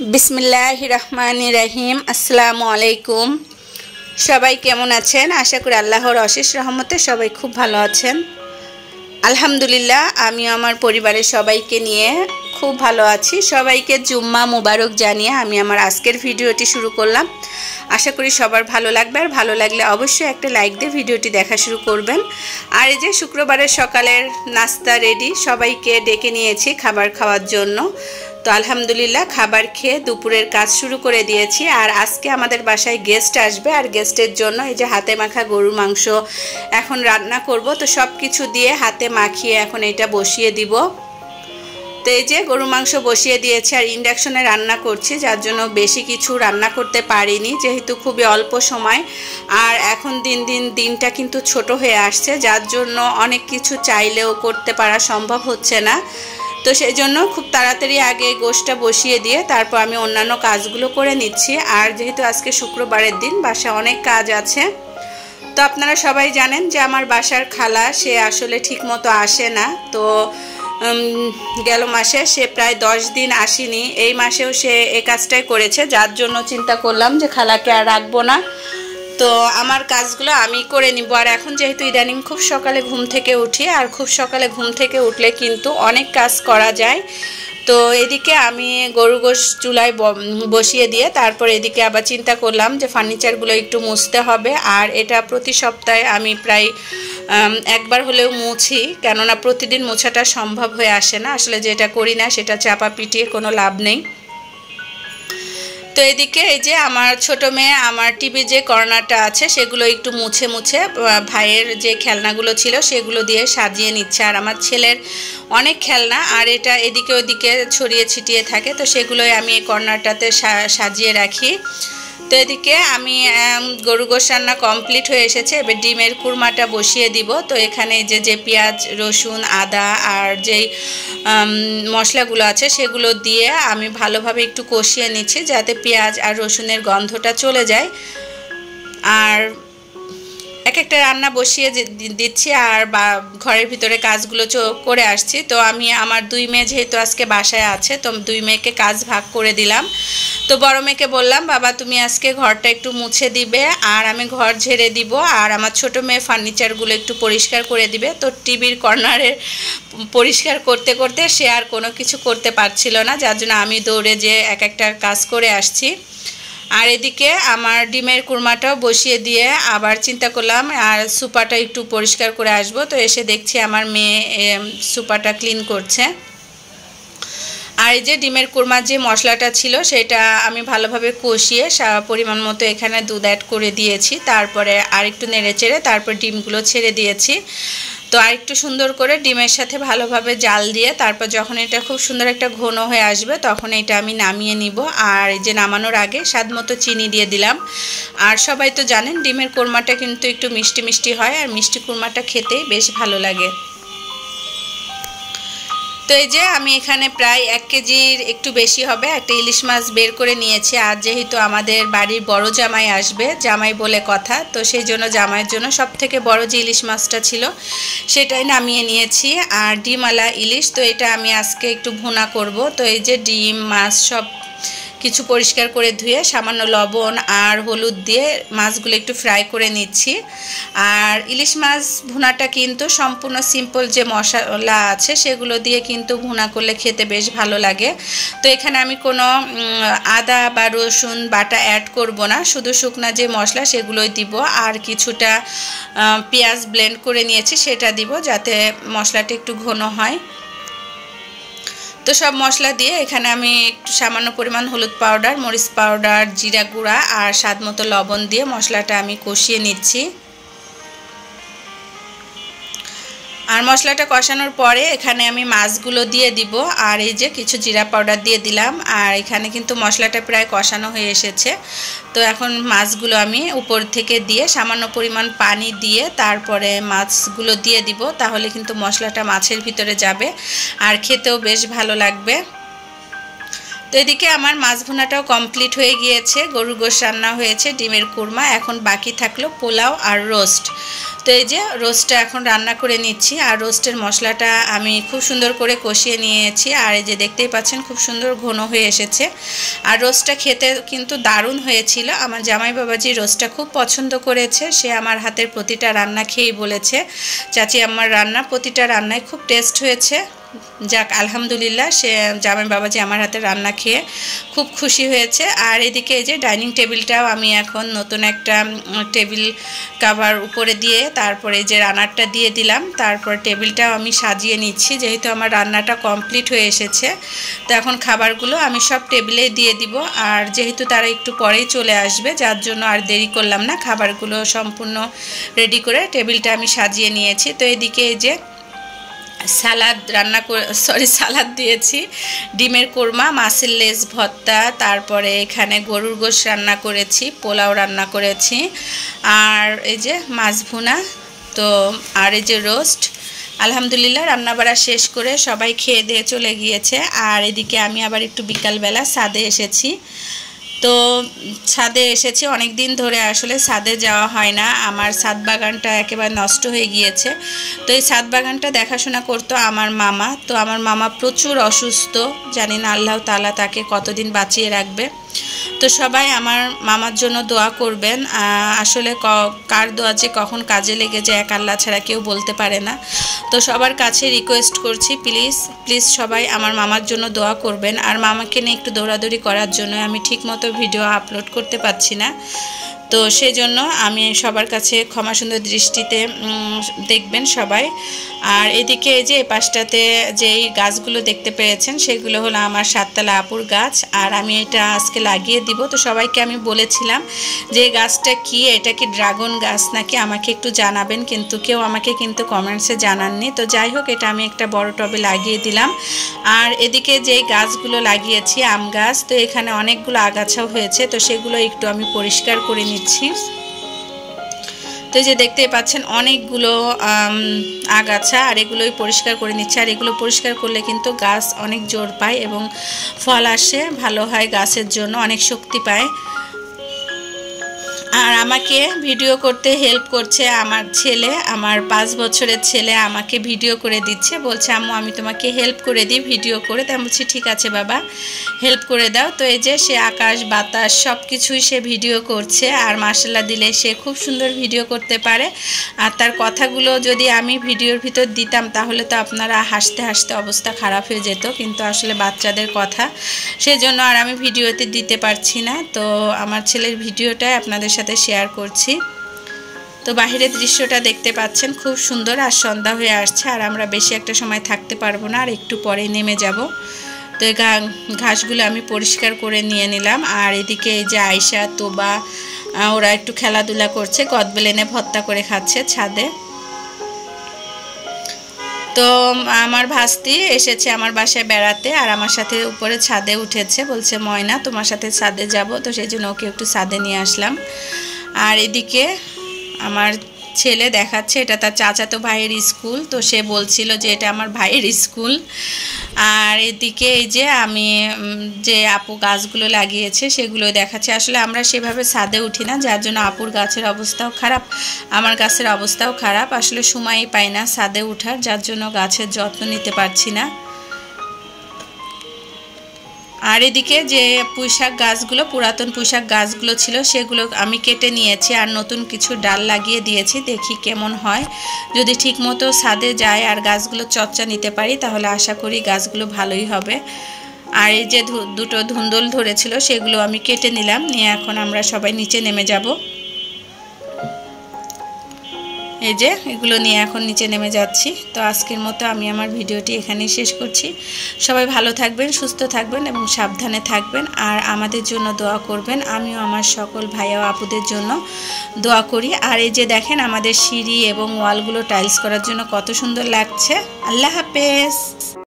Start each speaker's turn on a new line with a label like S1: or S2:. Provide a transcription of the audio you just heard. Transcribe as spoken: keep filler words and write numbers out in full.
S1: बिस्मिल्लाहिर रहमानिर रहीम अस्सलामु आलैकुम। सबाई केमन आছেন? आशा करी आल्लाहर अशेष रहमते सबाई खूब भालो आছেন। আলহামদুলিল্লাহ আমি আমার পরিবারের সবাইকে নিয়ে খুব ভালো আছি। সবাইকে জুম্মা মুবারক জানিয়ে আমি আমার আজকের ভিডিওটি শুরু করলাম। আশা করি সবার ভালো লাগবে, আর ভালো লাগলে অবশ্যই একটা লাইক দিয়ে ভিডিওটি দেখা শুরু করবেন। আর এই যে শুক্রবারের সকালের নাস্তা রেডি, সবাইকে ডেকে নিয়েছি খাবার খাওয়ার জন্য। তো আলহামদুলিল্লাহ খাবার খেয়ে দুপুরের কাজ শুরু করে দিয়েছি। আর আজকে আমাদের বাসায় গেস্ট আসবে, আর গেস্টের জন্য এই যে হাতে মাখা গরুর মাংস এখন রান্না করব। তো সব কিছু দিয়ে হাতে মাখিয়ে এখন এটা বসিয়ে দিব। তো এই যে গরুর মাংস বসিয়ে দিয়েছি, আর ইন্ডাকশনে রান্না করছি, যার জন্য বেশি কিছু রান্না করতে পারিনি, যেহেতু খুবই অল্প সময়। আর এখন দিন দিন দিনটা কিন্তু ছোট হয়ে আসছে, যার জন্য অনেক কিছু চাইলেও করতে পারা সম্ভব হচ্ছে না। তো সেই জন্য খুব তাড়াতাড়ি আগে গোশটা বসিয়ে দিয়ে তারপর আমি অন্যান্য কাজগুলো করে নিচ্ছি। আর যেহেতু আজকে শুক্রবারের দিন, বাসায় অনেক কাজ আছে। তো আপনারা সবাই জানেন যে আমার বাসার খালা সে আসলে ঠিক মতো আসে না। তো গেল মাসে সে প্রায় দশ দিন আসেনি, এই মাসেও সে এই কাজটাই করেছে, যার জন্য চিন্তা করলাম যে খালাকে আর রাখবো না। তো আমার কাজগুলো আমি করে নিব। আর এখন যেহেতু ইদানিং খুব সকালে ঘুম থেকে উঠি, আর খুব সকালে ঘুম থেকে উঠলে কিন্তু অনেক কাজ করা যায়। তো এদিকে আমি গরু গোশ চুলায় বসিয়ে দিয়ে তারপর এদিকে আবার চিন্তা করলাম যে ফার্নিচারগুলো একটু মুছতে হবে। আর এটা প্রতি সপ্তাহে আমি প্রায় একবার হলেও মুছি, কেননা প্রতিদিন মোছাটা সম্ভব হয়ে আসে না। আসলে যেটা করি না সেটা চাপা পিটিয়ে কোনো লাভ নেই। তো এদিকে এই যে আমার ছোট মেয়ে আমার টিভি যে কর্নারটা আছে সেগুলো একটু মুছে মুছে ভাইয়ের যে খেলনাগুলো ছিল সেগুলো দিয়ে সাজিয়ে নিচ্ছে। আর আমার ছেলের অনেক খেলনা, আর এটা এদিকে ওদিকে ছড়িয়ে ছিটিয়ে থাকে, তো সেগুলোই আমি এই কর্নারটাতে সাজিয়ে রাখি। তো এদিকে আমি গরু গোশ রান্না কমপ্লিট হয়ে এসেছে, এবার ডিমের কুরমাটা বসিয়ে দিব। তো এখানে যে যে পেঁয়াজ রসুন আদা আর যেই মশলাগুলো আছে সেগুলো দিয়ে আমি ভালোভাবে একটু কষিয়ে নিচ্ছি, যাতে পেঁয়াজ আর রসুনের গন্ধটা চলে যায়। আর এক একটা রান্না বসিয়ে দিচ্ছি, আর বা ঘরের ভিতরে কাজগুলো করে আসছি। তো আমি আমার দুই মেয়ে যেহেতু আজকে বাসায় আছে, তো দুই মেয়েকে কাজ ভাগ করে দিলাম। তো বড় মেয়েকে বললাম, বাবা তুমি আজকে ঘরটা একটু মুছে দিবে, আর আমি ঘর ঝেড়ে দিব, আর আমার ছোট মেয়ে ফার্নিচারগুলো একটু পরিষ্কার করে দিবে। তো টিভির কর্নারে পরিষ্কার করতে করতে সে আর কোনো কিছু করতে পারছিল না, যার জন্য আমি দৌড়ে যে এক একটা কাজ করে আসছি। আর এদিকে আমার ডিমের কুরমাটাও বসিয়ে দিয়ে আবার চিন্তা করলাম আর সুপাটা একটু পরিষ্কার করে আসব। তো এসে দেখছি আমার মেয়ে সুপাটা ক্লিন করছে। আর এই যে ডিমের কুরমার যে মশলাটা ছিল সেটা আমি ভালোভাবে কষিয়ে পরিমাণ মতো এখানে দুধ অ্যাড করে দিয়েছি, তারপরে আর একটু নেড়ে চেড়ে তারপর ডিমগুলো ছেড়ে দিয়েছি। তো আর একটু সুন্দর করে ডিমের সাথে ভালোভাবে জাল দিয়ে তারপর যখন এটা খুব সুন্দর একটা ঘন হয়ে আসবে তখন এটা আমি নামিয়ে নিব। আর এই যে নামানোর আগে স্বাদ মতো চিনি দিয়ে দিলাম। আর সবাই তো জানেন ডিমের কোরমাটা কিন্তু একটু মিষ্টি মিষ্টি হয়, আর মিষ্টি কোরমাটা খেতেই বেশ ভালো লাগে। তো এই যে আমি এখানে প্রায় এক কেজির একটু বেশি হবে একটা ইলিশ মাছ বের করে নিয়েছি। আর যেহেতু আমাদের বাড়ির বড় জামাই আসবে, জামাই বলে কথা, তো সেই জন্য জামাইয়ের জন্য সব থেকে বড় যে ইলিশ মাছটা ছিল সেটাই নামিয়ে নিয়েছি। আর ডিমওয়ালা ইলিশ, তো এটা আমি আজকে একটু ভুনা করব। তো এই যে ডিম মাছ সব কিছু পরিষ্কার করে ধুয়ে সামান্য লবণ আর হলুদ দিয়ে মাছগুলো একটু ফ্রাই করে নিচ্ছি। আর ইলিশ মাছ ভুনাটা কিন্তু সম্পূর্ণ সিম্পল যে মশলা আছে সেগুলো দিয়ে কিন্তু ভুনা করলে খেতে বেশ ভালো লাগে। তো এখানে আমি কোনো আদা বা রসুন বাটা অ্যাড করব না, শুধু শুকনা যে মশলা সেগুলোই দিব, আর কিছুটা পেঁয়াজ ব্লেন্ড করে নিয়েছি সেটা দিব, যাতে মশলাটা একটু ঘন হয়। তো সব মশলা দিয়ে এখানে আমি একটু সামান্য পরিমাণ হলুদ পাউডার মরিচ পাউডার জিরা গুঁড়া আর স্বাদ মতো লবণ দিয়ে মশলাটা আমি কষিয়ে নিচ্ছি। আর মশলাটা কষানোর পরে এখানে আমি মাছগুলো দিয়ে দিব, আর এই যে কিছু জিরা পাউডার দিয়ে দিলাম। আর এখানে কিন্তু মশলাটা প্রায় কষানো হয়ে এসেছে। তো এখন মাছগুলো আমি উপর থেকে দিয়ে সামান্য পরিমাণ পানি দিয়ে তারপরে মাছগুলো দিয়ে দিব, তাহলে কিন্তু মশলাটা মাছের ভিতরে যাবে আর খেতেও বেশ ভালো লাগবে। তো এদিকে আমার মাছ ভুনাটাও কমপ্লিট হয়ে গিয়েছে, গরুর গোশ রান্না হয়েছে, ডিমের কুরমা, এখন বাকি থাকলো পোলাও আর রোস্ট। তো এই যে রোস্টটা এখন রান্না করে নিচ্ছি, আর রোস্টের মশলাটা আমি খুব সুন্দর করে কষিয়ে নিয়েছি, আর এই যে দেখতেই পাচ্ছেন খুব সুন্দর ঘন হয়ে এসেছে। আর রোস্টটা খেতে কিন্তু দারুণ হয়েছিল। আমার জামাই বাবাজি রোস্টটা খুব পছন্দ করেছে, সে আমার হাতের প্রতিটা রান্না খেয়েই বলেছে চাচি আমার রান্না প্রতিটা রান্নায় খুব টেস্ট হয়েছে। যাক আলহামদুলিল্লাহ, সে জামাই বাবাজি আমার হাতে রান্না খেয়ে খুব খুশি হয়েছে। আর এদিকে এই যে ডাইনিং টেবিলটাও আমি এখন নতুন একটা টেবিল কাভার উপরে দিয়ে তারপরে যে রান্নাটা দিয়ে দিলাম, তারপর টেবিলটাও আমি সাজিয়ে নিচ্ছি, যেহেতু আমার রান্নাটা কমপ্লিট হয়ে এসেছে। তো এখন খাবারগুলো আমি সব টেবিলেই দিয়ে দিব, আর যেহেতু তারা একটু পরেই চলে আসবে যার জন্য আর দেরি করলাম না, খাবারগুলো সম্পূর্ণ রেডি করে টেবিলটা আমি সাজিয়ে নিয়েছি। তো এদিকে এই যে সালাদ রান্না করে সরি সালাদ দিয়েছি, ডিমের কোরমা, মাছের লেজ ভর্তা, তারপরে এখানে গরুর গোশ রান্না করেছি, পোলাও রান্না করেছি, আর এই যে মাছ ভুনা, তো আর এই যে রোস্ট। আলহামদুলিল্লাহ রান্নাবাড়া শেষ করে সবাই খেয়ে দিয়ে চলে গিয়েছে। আর এদিকে আমি আবার একটু বিকালবেলা ছাদে এসেছি। তো ছাদে এসেছি, অনেক দিন ধরে আসলে ছাদে যাওয়া হয় না, আমার ছাদ বাগানটা একেবারে নষ্ট হয়ে গিয়েছে। তো এই ছাদ বাগানটা দেখাশোনা করতো আমার মামা। তো আমার মামা প্রচুর অসুস্থ, জানি না আল্লাহ তাআলা তাকে কতদিন বাঁচিয়ে রাখবে। তো সবাই আমার মামার জন্য দোয়া করবেন। আসলে কার দোয়া যে কখন কাজে লেগে যায় এক আল্লাহ ছাড়া কেউ বলতে পারে না। তো সবার কাছে রিকোয়েস্ট করছি, প্লিজ প্লিজ সবাই আমার মামার জন্য দোয়া করবেন। আর মামাকে নিয়ে একটু দৌড়াদৌড়ি করার জন্য আমি ঠিকমতো ভিডিও আপলোড করতে পারছি না, তো সেই জন্য আমি সবার কাছে ক্ষমা সুন্দর দৃষ্টিতে দেখবেন সবাই। আর এদিকে এই যে পাশটাতে যেই গাছগুলো দেখতে পেয়েছেন সেগুলো হলো আমার সাততলা আপুর গাছ, আর আমি এটা আজকে লাগিয়ে দিব। তো সবাইকে আমি বলেছিলাম যে গাছটা কি, এটা কি ড্রাগন গাছ নাকি আমাকে একটু জানাবেন, কিন্তু কেউ আমাকে কিন্তু কমেন্টসে জানাননি। তো যাই হোক, এটা আমি একটা বড় টবে লাগিয়ে দিলাম। আর এদিকে যেই গাছগুলো লাগিয়েছি আম গাছ, তো এখানে অনেকগুলো আগাছাও হয়েছে, তো সেগুলো একটু আমি পরিষ্কার করে নিচ্ছি। তো এই যে দেখতেই পাচ্ছেন অনেকগুলো আগাছা, আর এগুলোই পরিষ্কার করে নিচ্ছে। আর এগুলো পরিষ্কার করলে কিন্তু গাছ অনেক জোর পায় এবং ফল আসে, ভালো হয়, গাছের জন্য অনেক শক্তি পায়। আর আমাকে ভিডিও করতে হেল্প করছে আমার ছেলে, আমার পাঁচ বছরের ছেলে আমাকে ভিডিও করে দিচ্ছে, বলছে আম্মু আমি তোমাকে হেল্প করে দিই ভিডিও করে। তাই বলছি ঠিক আছে বাবা, হেল্প করে দাও। তো এই যে সে আকাশ বাতাস সব কিছুই সে ভিডিও করছে, আর মাশাআল্লাহ দিলে সে খুব সুন্দর ভিডিও করতে পারে। আর তার কথাগুলো যদি আমি ভিডিওর ভিতর দিতাম তাহলে তো আপনারা হাসতে হাসতে অবস্থা খারাপ হয়ে যেত, কিন্তু আসলে বাচ্চাদের কথা, সেজন্য আর আমি ভিডিওতে দিতে পারছি না। তো আমার ছেলের ভিডিওটাই আপনাদের সাথে শেয়ার করছি। তো বাহিরের দৃশ্যটা দেখতে পাচ্ছেন খুব সুন্দর, আর সন্ধ্যা হয়ে আসছে, আর আমরা বেশি একটা সময় থাকতে পারবো না, আর একটু পরেই নেমে যাব। তো এই ঘাসগুলো আমি পরিষ্কার করে নিয়ে নিলাম। আর এদিকে এই যে আয়শা তোবা ওরা একটু খেলাধুলা করছে, কদবেল এনে ভর্তা করে খাচ্ছে ছাদে। তো আমার ভাস্তি এসেছে আমার বাসায় বেড়াতে, আর আমার সাথে উপরে ছাদে উঠেছে, বলছে ময়না তোমার সাথে ছাদে যাব। তো সেই জন্য ওকে একটু ছাদে নিয়ে আসলাম। আর এদিকে আমার ছেলে দেখাচ্ছে এটা তার চাচাতো ভাইয়ের স্কুল, তো সে বলছিল যে এটা আমার ভাইয়ের স্কুল। আর এদিকে এই যে আমি যে আপু গাছগুলো লাগিয়েছে সেগুলো দেখাচ্ছে। আসলে আমরা সেভাবে ছাদে উঠি না, যার জন্য আপুর গাছের অবস্থাও খারাপ, আমার গাছের অবস্থাও খারাপ। আসলে সময়ই পাই না ছাদে ওঠার, যার জন্য গাছের যত্ন নিতে পারছি না। আর এদিকে যে পুঁইশাক গাছগুলো, পুরাতন পুঁইশাক গাছগুলো ছিল সেগুলো আমি কেটে নিয়েছি, আর নতুন কিছু ডাল লাগিয়ে দিয়েছি, দেখি কেমন হয়। যদি ঠিকমতো ছাদে যায় আর গাছগুলো চর্চা নিতে পারি তাহলে আশা করি গাছগুলো ভালোই হবে। আর এই যে দুটো ধুন্দল ধরেছিল সেগুলো আমি কেটে নিলাম, নিয়ে এখন আমরা সবাই নিচে নেমে যাব। এই যে এগুলো নিয়ে এখন নিচে নেমে যাচ্ছি। তো আজকের মতো আমি আমার ভিডিওটি এখানেই শেষ করছি। সবাই ভালো থাকবেন, সুস্থ থাকবেন এবং সাবধানে থাকবেন, আর আমাদের জন্য দোয়া করবেন। আমিও আমার সকল ভাইয়া আপুদের জন্য দোয়া করি। আর এই যে দেখেন আমাদের সিঁড়ি এবং ওয়ালগুলো টাইলস করার জন্য কত সুন্দর লাগছে। আল্লাহ হাফেজ।